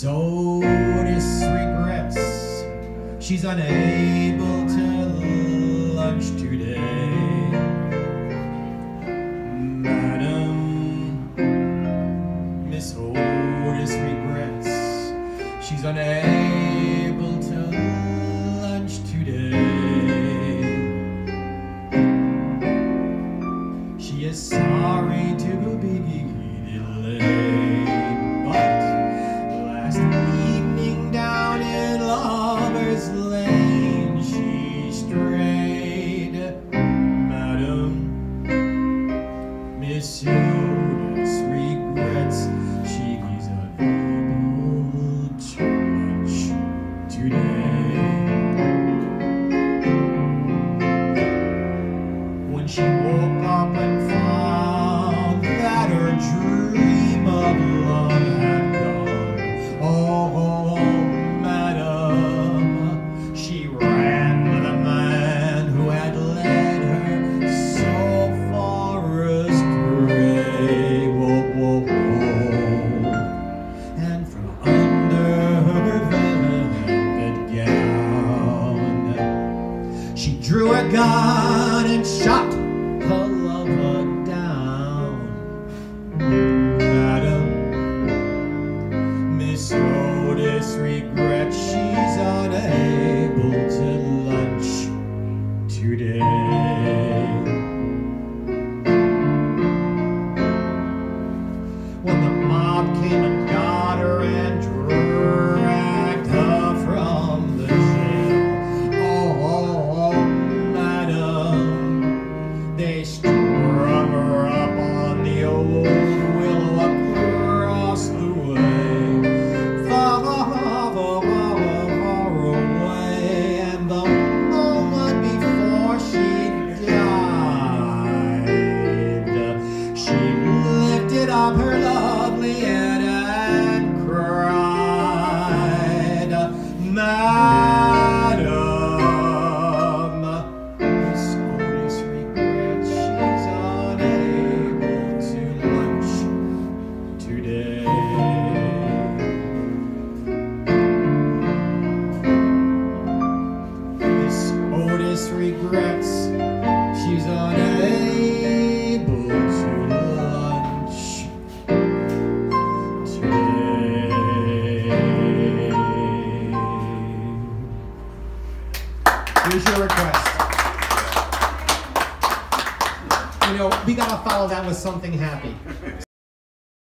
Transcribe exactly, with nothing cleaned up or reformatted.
Otis regrets she's unable to lunch today. Madam, Miss Otis regrets she's unable to lunch today. She is sorry to be delayed, but last evening down in Lover's Lane she strayed. Madam, Miss Otis regrets she's unable to lunch today. When she woke up and found that her dream of love had gone, oh, madam, she ran to the man who had led her so far astray. Whoa, whoa, whoa. And from under her velvet gown, she drew a gun and shot her lover down. Madam, Miss Otis regrets she's unable to lunch today. When the mob came and got her and dragged her from the jail, oh, oh, oh, madam, they strung her up on the old willow across the way, far, far, far, far, far away. And the moment before she died, she lifted up her lovely head and cried, Madam, Miss Otis regrets she's unable to lunch today. Miss Otis regrets she's unable to lunch today. Here's your request. You know, we gotta follow that with something happy.